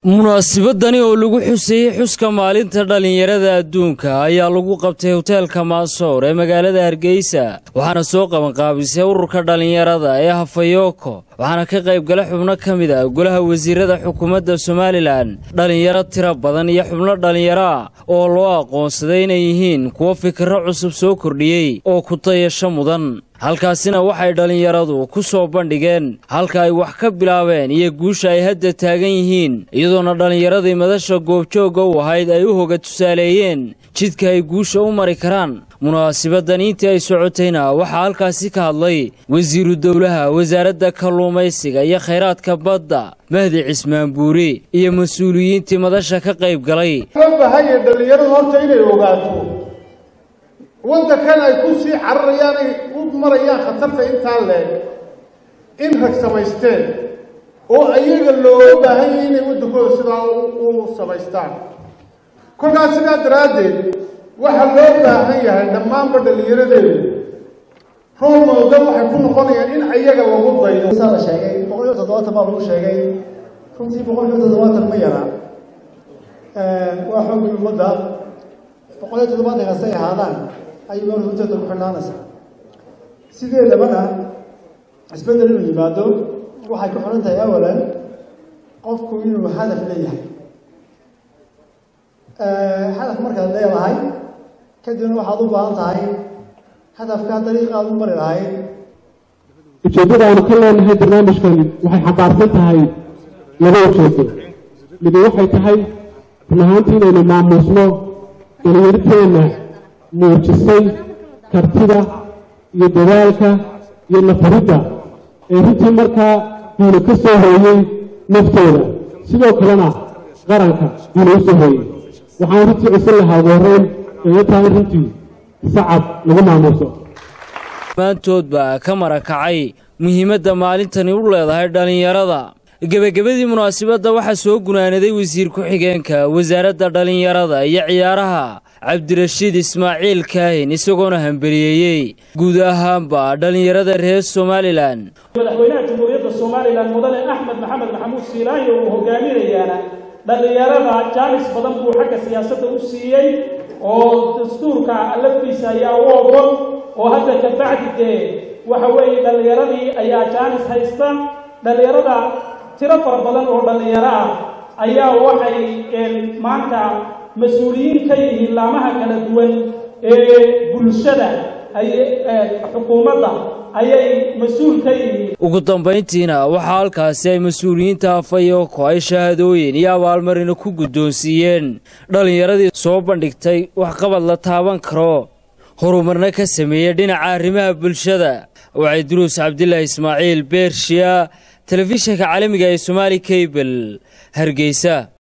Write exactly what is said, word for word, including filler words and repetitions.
munaasabadani oo lagu xuseeyay xuska maalinta dhalinyarada adduunka ayaa lagu qabtay hoteelka Maasoor ee magaalada Hargeysa waxaana soo qaban qaabisay ururka dhalinyarada ee Hafayoko waxaana ka qayb galay xubno kamid ah golaha wasiirada xukuumadda Somaliland dhalinyaro tiro badan iyo xubno dhalinyaro oo loo aqoonsaday inay yihiin kuwa fikirro cusub soo kordhiyay oo ku tayasho mudan halkaasina waxay dhalinyaradu ku soo bandhigeen halka ay wax ka bilaabeen iyo guusha ay hadda taagan yihiin iyadoona dhalinyaradii madasha goobjooga u ahayd ay u hoga tusaaleeyeen jidka ay guusha u mari karaan munaasabaddan intii ay socotayna waxaa halkaasi ka hadlay wasiiru dowlaha wasaaradda kalluumaysiga iyo khayraadka badda Mahdi Cismaan Buuri iyo mas'uuliyiintii madasha ka qayb galay waxay dhalinyaradu horta inay ogaato wada kan ay ku sii cararayaan ay u marayaan khatarta inta leeg in rag samaysteen oo ayaga loo baahan yahay inay wadakooda sidaa u samaystaan kolkaas sidaa daraadeed waxa loo baahan yahay dhammaan dhalinyaradeedu roob moodo waxay ku noqonayaan in ayaga lagu daydo sala sheegay boqol iyo toddobaatan baa lagu sheegay runtii boqol iyo toddobaatan ma yara ee waa xogta ummadda boqol iyo toddobaatan ay ahaadaan ayuu runtii ku xanaanaysaa sideedabana isbedel inuu yimaado waxay ku xiran tahay awalan qofku inuu hadaf leeyahay ee hadaf markaad leedahay kadibna waxaad u baahan tahay hadafka dariiqaad u mari lahayd ujeedada aan ka leenahay barnaamijkan waxay xambaarsan tahay laba ujeedo mid waxay tahay runaantii inaynu maamusno dhalinyarteena muujisay kartida iyo dadaalka iyo nafaridda ee runtii markaa inuu ka soo hooyay naftooda sidoo kalena qaranka inuu soo hooyay waxaan runtii cisan lahaa wareen ee tahay runtii sacab lagu maamuuso maantoodba ka marakacay muhiimadda maalintani u leedahay dhalinyarada gabagabadii munaasabadda waxaa soo gunaanaday wasiir ku-xigeenka wasaaradda dhalinyarada iyo ciyaaraha Cabdirashiid Ismaaciil Kaahin isagoona hambaliyeeyay guud ahaanba dhalinyarada reer Somaliland madaxweynaha jamhuuriyadda Somaliland mudane Axmed Maxamed Maxamuud Siilaayo uu hogaaminayaana dhalinyarada jaanis badan buu xagga siyaasadda u siiyay oo dastuurka laftiisa ayaa u ogol oo hadda ka bacdide waxa weeye dhalinyaradii ayaa jaanis haysta dhalinyarada tiro fara badan oo dhalinyaro ah ayaa waxay maanta mas'uuliyiin ka yihiin laamaha kala duwan ee bulshada ay xukuumadda ayay mas'uul ka yihiin ugu dambeyntiina waxaa halkaasi ay mas'uuliyiinta Hafayoko ay shahaadooyin iyo abaalmarin ku guddoonsiiyeen dhalinyaradii soo bandhigtay wax qabad la taaban karo horumarna ka sameeyay dhinaca arrimaha bulshada waxay Duruus Cabdilaahi Ismaaciil Beershiya telefishinka caalamiga ee Somali Cable Hargeysa.